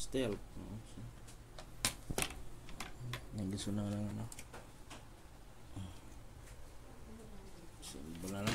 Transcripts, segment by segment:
Stealth. Naggusto na lang ano. Silver na lang.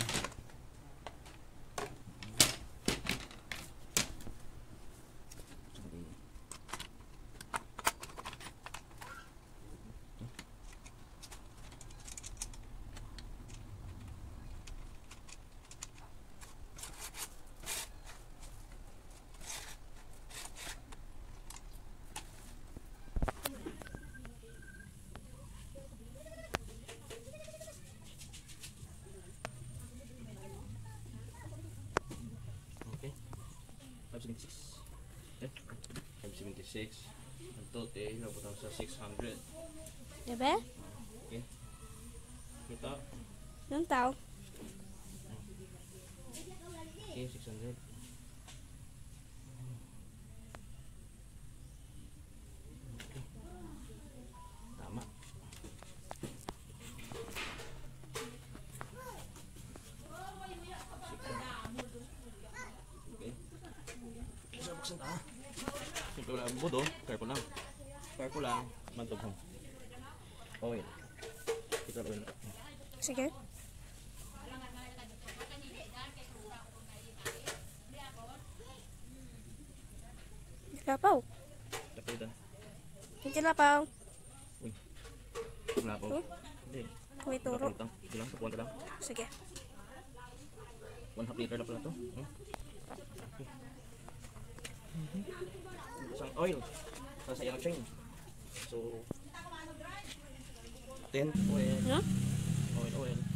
Okay. 576. Eh, 576. Ang total, nabutang sa 600. Diba? Okay. Kita. Yung tao. Okay, 600. Okay. Tama. Okay. Isa buksan ta. Simple lang ang budo. Careful lang. Careful lang. Mantog mo. Oil. Kita oil. Sige. Lapaw. Kapitan. Hindi lapaw. Uy. Wala po. Hindi. May turo. Hindi lang. Tapuan ka lang. Sige. 1/2 liter na pala ito. Isang oil. Sa iyang chain. So, 10 oil. No? Oil.